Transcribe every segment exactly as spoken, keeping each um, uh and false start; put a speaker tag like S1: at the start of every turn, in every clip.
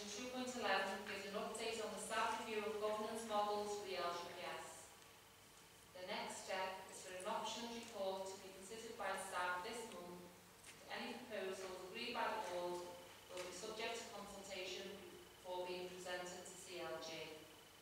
S1: Section two point eleven gives an update on the staff review of governance models for the L G P S. The next step is for an options report to be considered by staff this month. Any proposals agreed by the board will be subject to consultation before being presented to C L G.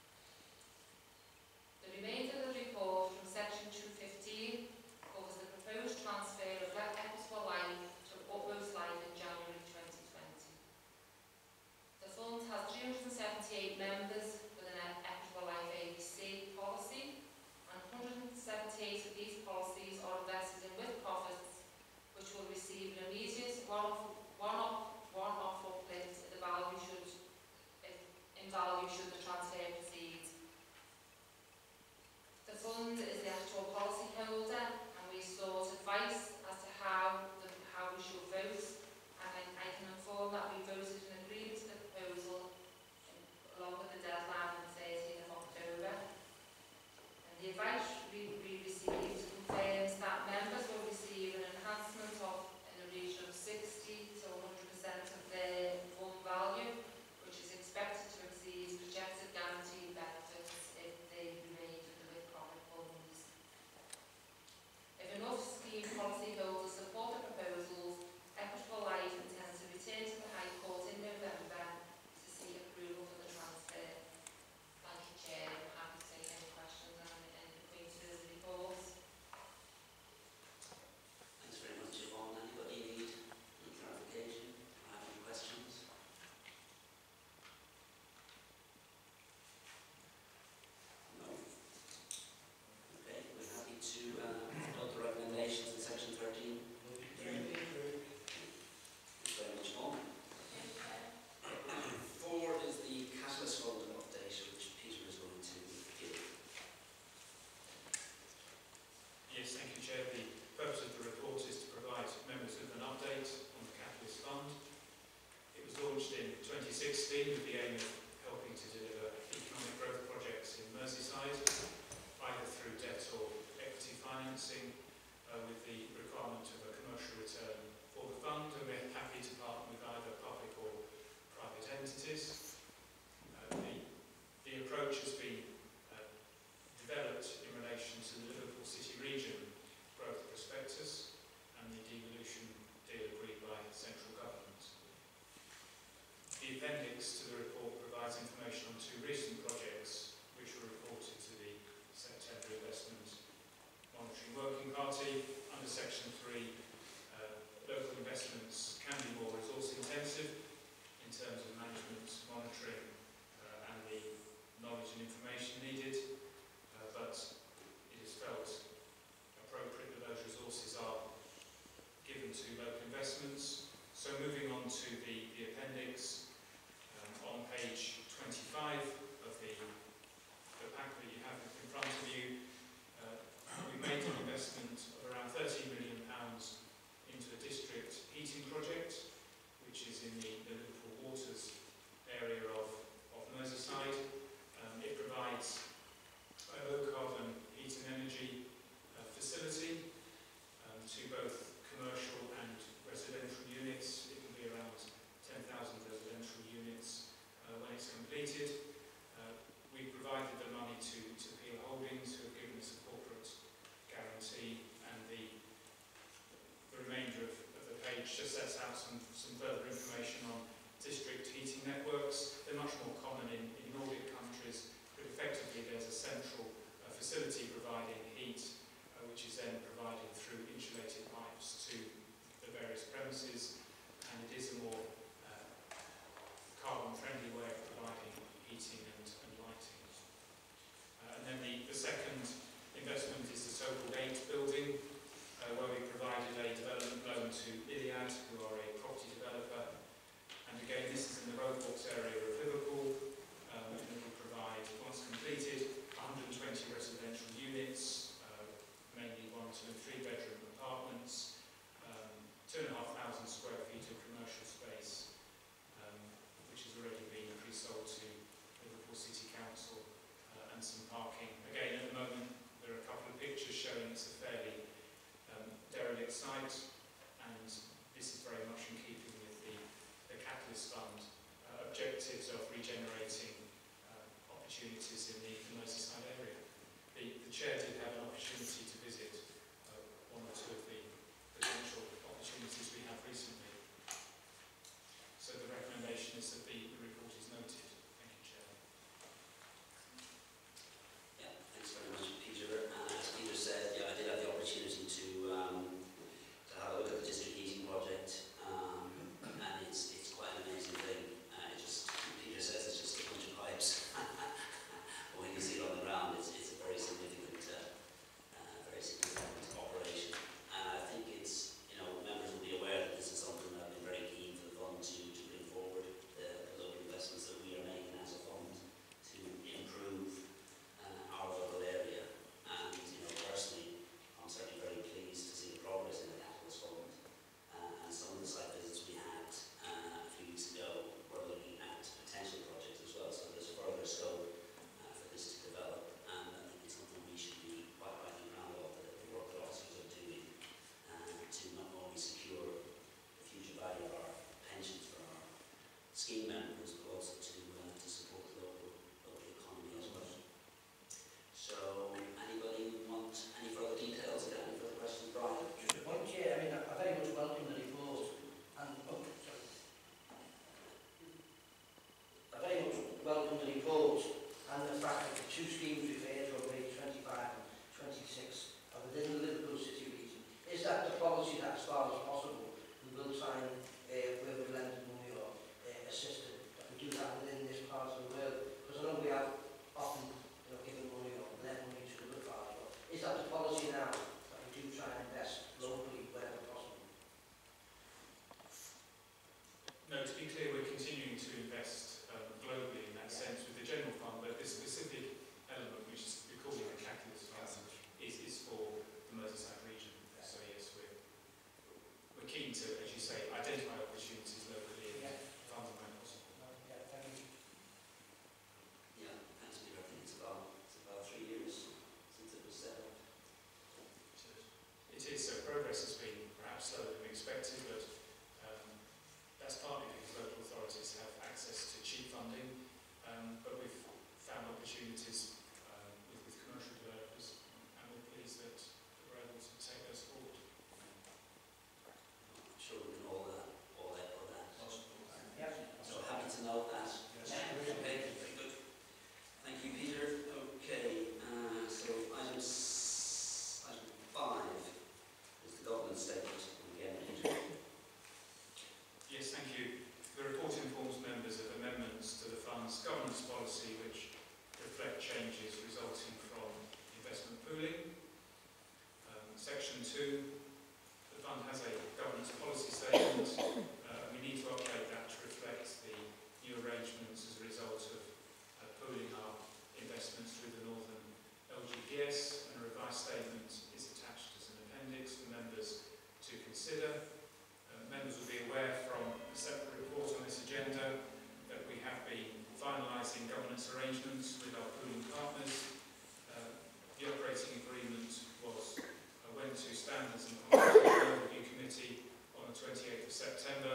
S1: The remainder of the report from section two fifteen covers the proposed transfer of Equitable Life to Utmost Life in January twenty twenty. The fund has three hundred seventy-eight members with an Equitable Life A B C policy, and one hundred seventy-eight of these policies are invested in with profits, which will receive an immediate one-off one-off one-off uplift in the value should if, in value should the transfer proceed. The fund is the actual policy holder, and we sought advice as to how the, how we should vote. And I, I can inform that we voted in agreement to the proposal in, along with the deadline on the thirteenth of October. And the advice we, we received confirms that members will receive an enhancement of in the region of sixty to one hundred percent of their fund value, which is expected to exceed projected guaranteed benefits if they remain in the with-profit funds. If enough scheme policyholders support the proposals, Equitable Life intends to return to the High Court in November to seek approval for the transfer. Thank you, Chair. I'm happy to take any questions and any points to the report.
S2: Thanks very much, Yvonne. Anybody need any clarification? Have any questions? No? Okay, we're happy to uh, adopt the recommendations in section thirteen. Thank you very much, Yvonne. Four is the Catalyst Fund update, which Peter is going to give.
S3: Yes, thank you, Chair. The purpose of the report is to provide members with an update on the Catalyst Fund. It was launched in twenty sixteen with the aim of helping to deliver economic growth projects in Merseyside, either through debt or equity financing, uh, with the requirement of a commercial return for the fund, and we're happy to partner with either public or private entities. Uh, the, the approach has been uh, developed in relation to the Liverpool City Region Growth Prospectus and the devolution deal agreed by central government. The appendix to the report provides information on two recent projects which were reported to the September Investment Monitoring Working Party. Under section three, uh, local investments can be more resource intensive in terms of management, monitoring uh, and the knowledge and information needed, uh, but it is felt appropriate that those resources are given to local investments. So moving on to the, the appendix, um, on page twenty-five of the, the pack that you have in front of you, uh, we made an investment of around thirteen million pounds into a district heating project, which is in the, the Liverpool Waters area of, of Merseyside. Um, it provides a low-carbon heat and energy uh, facility um, to both commercial and residential units. It will be around ten thousand residential units uh, when it's completed. Uh, we provided the money to, to Peel Holdings, who have given us a corporate guarantee, and the, the remainder of, of the page just sets out some, some further information on district heating networks. They're much more common in, in Nordic countries, but effectively there's a central uh, facility providing heat, uh, which is then provided through insulated pipes to the various premises, and it is a more uh, carbon-friendly way of providing heating and, and lighting. Uh, and then the, the second investment is the so-called eight building, uh, where we provided a development loan to Iliad, who are a property developer,
S2: scheme members, but also to, uh, to support the local, local economy as well. So, anybody want any further details, or any further questions, Brian?
S4: Just a point, Chair. I mean, I very much welcome the report, and oh, sorry. I very much welcome the report and the fact that the two schemes referred to on page twenty-five and twenty-six are within the Liverpool City region. Is that the policy that, as far as possible, we will try and uh, where we lend money or uh, assisted, that we do that within this part of the world? Because I know we have often, you know, given money or lent money to other parts, but is that the policy now, that we do try and invest locally wherever possible?
S3: No, to be clear, we're continuing to invest um, globally in that
S4: Yeah.
S3: sense with the general fund, but this specific element, which is we're calling the catalyst fund, is, is for the Merseyside region.
S4: Yeah.
S3: So yes, we're, we're keen to, as you say, identify opportunities locally and
S4: Yeah.
S3: fund them when possible.
S4: No, yeah, thank you.
S2: Yeah, thanks, Peter. I think it's about, it's about three years since it was set up.
S3: It is, so progress has been perhaps slower than we expected, but um, that's partly because local authorities have access to cheap funding, um, but we've found opportunities um, with, with commercial developers, and we're pleased that we're able to take those forward.
S2: I'm sure we can all, uh, all echo that.
S4: Yeah.
S2: So happy to know that.
S4: Yeah.
S2: Okay, very good. Thank you, Peter. Okay, uh, so item, s- item five is the governance statement. Again, Peter.
S3: Yes, thank you. The report informs members of amendments to the fund's governance policy which reflect changes resulting from investment pooling. Um, section two, the fund has a governance policy statement. Uh, we need to update that to reflect the new arrangements as a result of uh, pooling our investments through the Northern L G P S, and a revised statement is attached as an appendix for members to consider. Uh, members will be aware from a separate report on this agenda that we have been finalising governance arrangements with our pooling partners. Uh, the operating agreement was uh, went to Standards and Quality Review Committee on the twenty-eighth of September,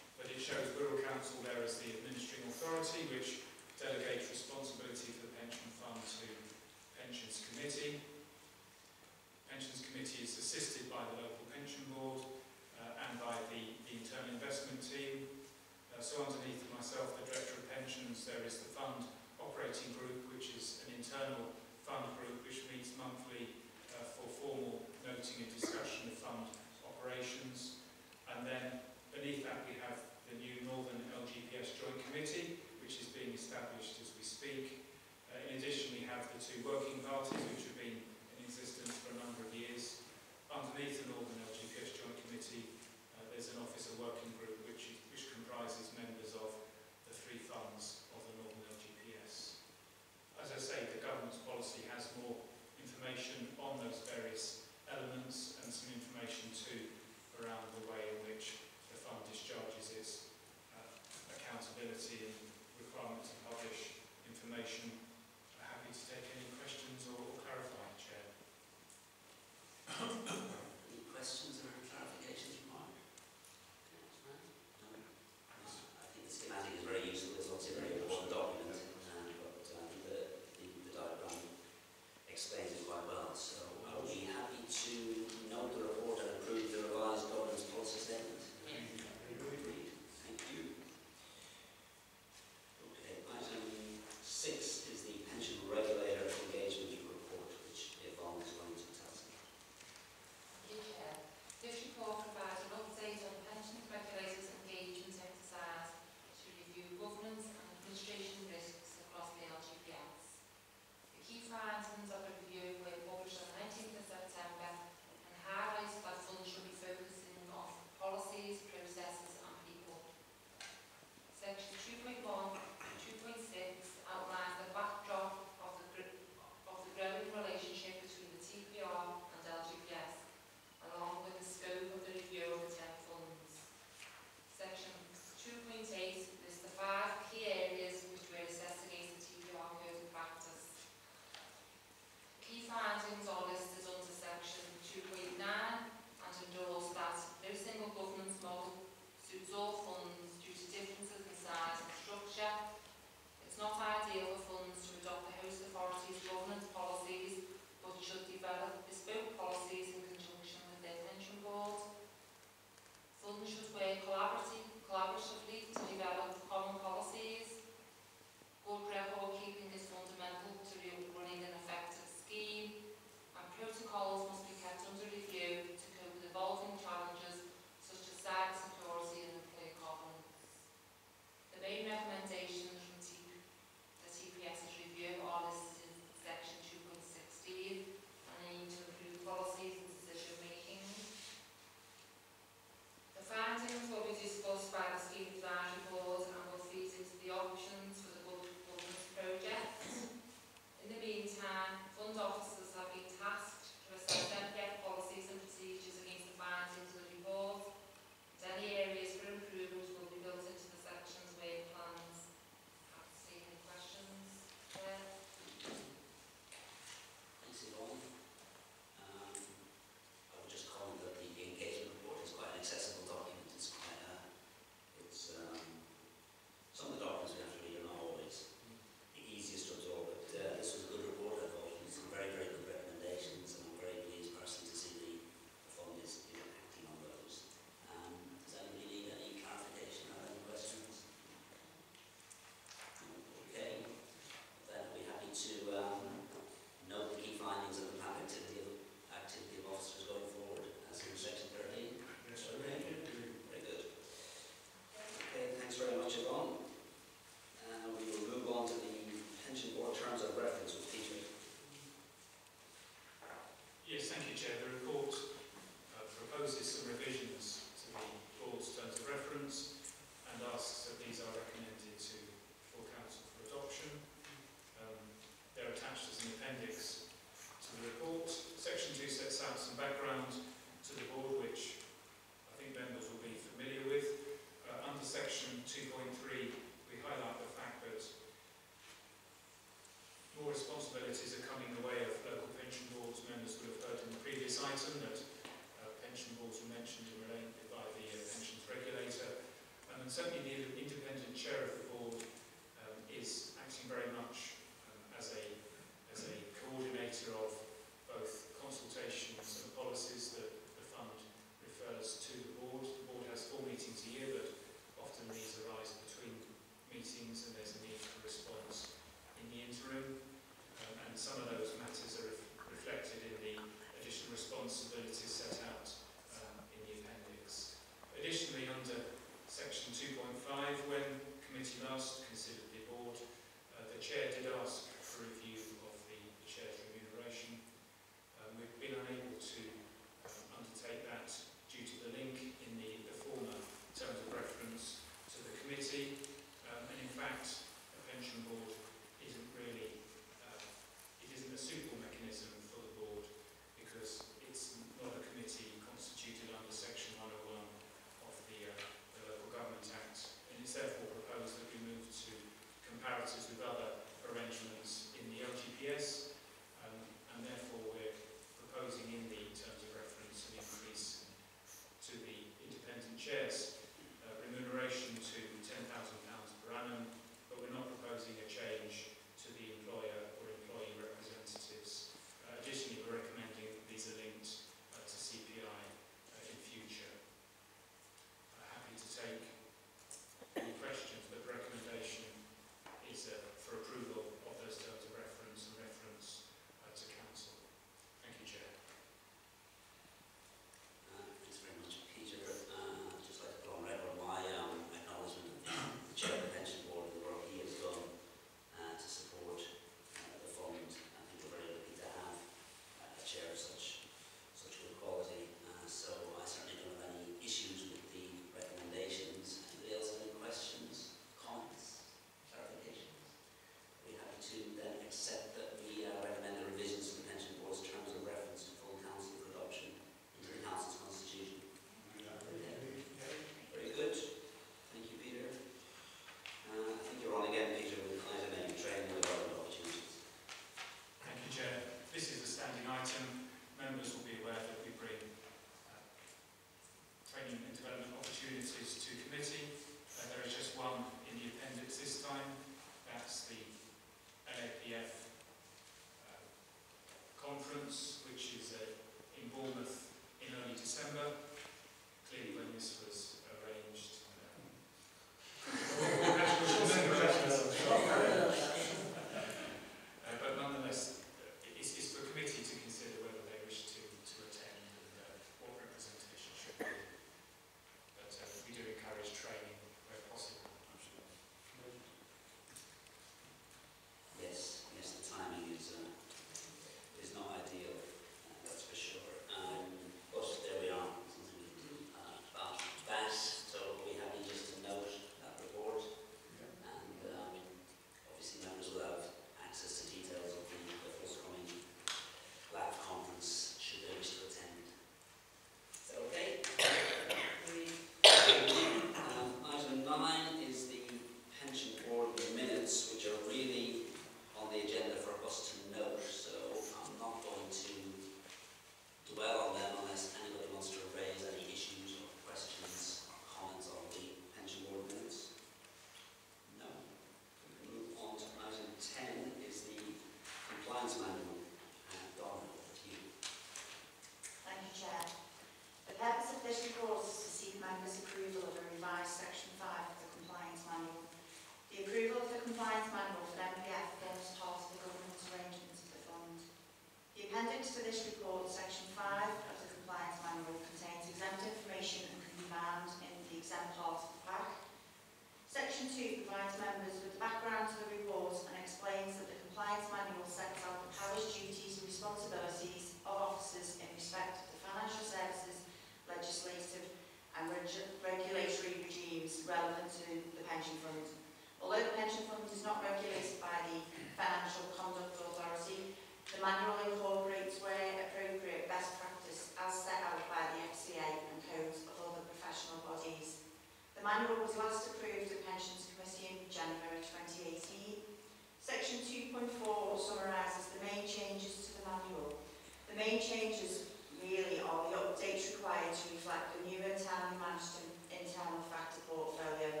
S5: fund is not regulated by the Financial Conduct Authority. The manual incorporates, where appropriate, best practice as set out by the F C A and codes of other professional bodies. The manual was last approved at Pensions Committee in January twenty eighteen. Section two point four summarises the main changes to the manual. The main changes really are the updates required to reflect the new internally managed internal factor portfolio.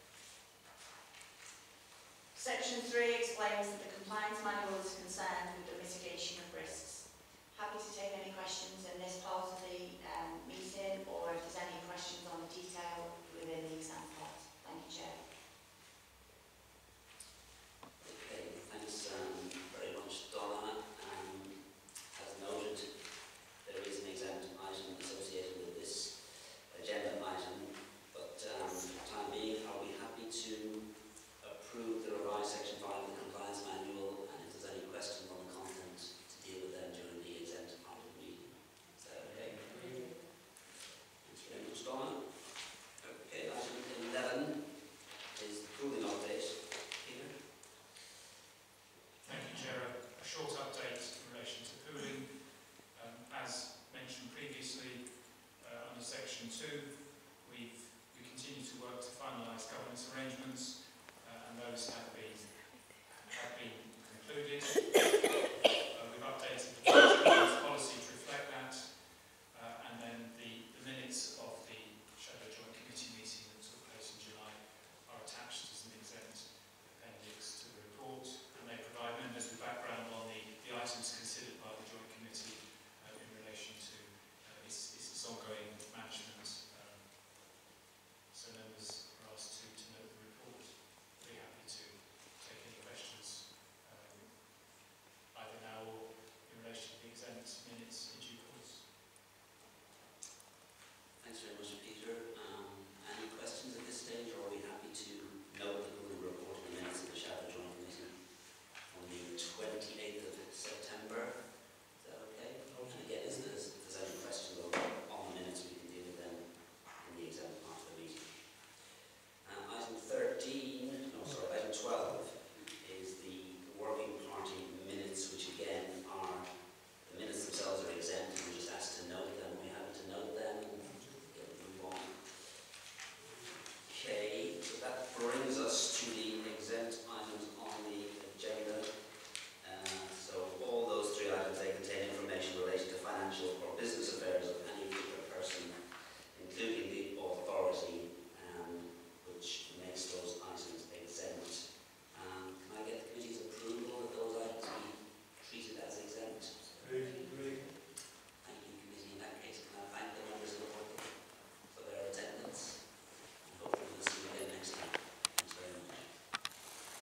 S5: Section three explains that the compliance manual is concerned with the mitigation of risks. Happy to take any questions in this part of the um, meeting, or if there's any questions on the detail within the exam.